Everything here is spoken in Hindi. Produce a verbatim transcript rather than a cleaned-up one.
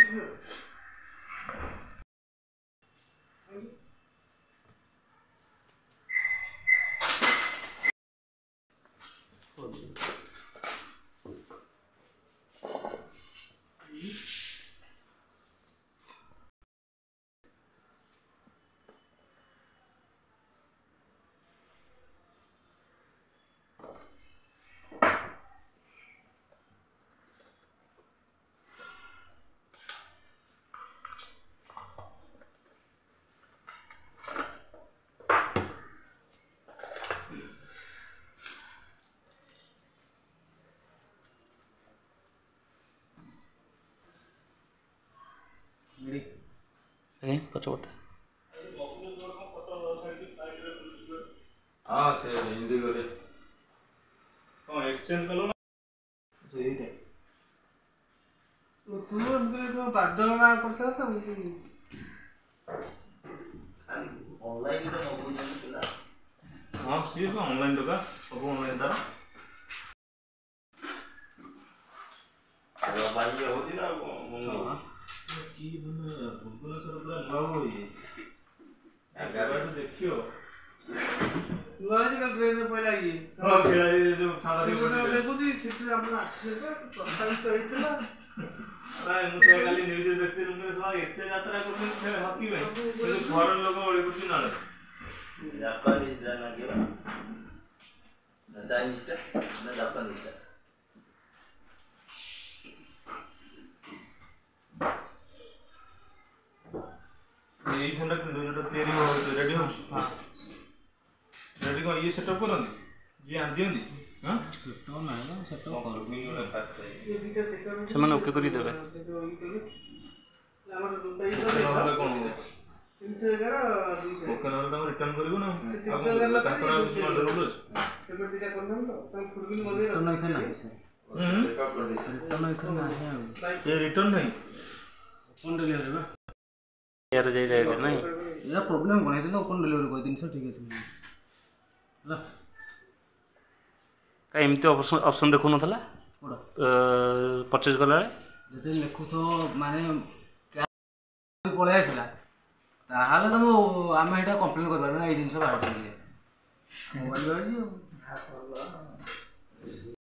पचपट हाँ से हिंदी करे हां एक्सचेंज कलो ना सही है तो तू उनके को बादल ना करता था उनकी ऑनलाइन तो मगो नहीं पिला हां सिर्फ ऑनलाइन तो का सब ऑनलाइन था तो भाई ये होती ना मंगो की बने भुवनेश्वर पूरा नव होई गाबा तो देखियो लॉज का ट्रेन में पहला ये हां खेला ये जो सादा देखो जी सिटी अपन आछे तो प्रस्थापित होइतला अरे मु से खाली न्यूज देखते रुमे सवा एते यात्रा करते फिर हकी में तो घर लोग ओळी कुछ ना जापानीज ना के ना चाइनीज टा ना जापानीज टा ये फोन का जो तैयारी हो रेडी हो हां रेडी को ये सेटअप करन ये आन दियंदी हां सेटअप ना है सेटअप कर मिलो करते ये बीटा चेक कर से मन ओके करी देबे हमर दुटाई नहले कोन हो तीन सौ ग्यारह दो सौ ओके नहले तुम रिटर्न करिवो ना तीन सौ ग्यारह लगा ताकरा कुछ ना डरलो पेमेंट दिया करन तो तुम फुलबिल मगे तो नहीं था ना चेकअप कर दे तो नहीं था ना है ये रिटर्न नहीं ओपन डिलीवरी बा यार जाई रे नहीं या प्रॉब्लम कोन है तो ओपन डिलीवरी कोई तीन सौ ठीक है ला का एमती ऑप्शन ऑप्शन देखो नथला कोडा परचेज करला जते लिखु तो माने क्या पळे आसिला ताहाले तो आमे एटा कंप्लेन करबा ना ए दिन सब बाहर चले मोबाइल बाहर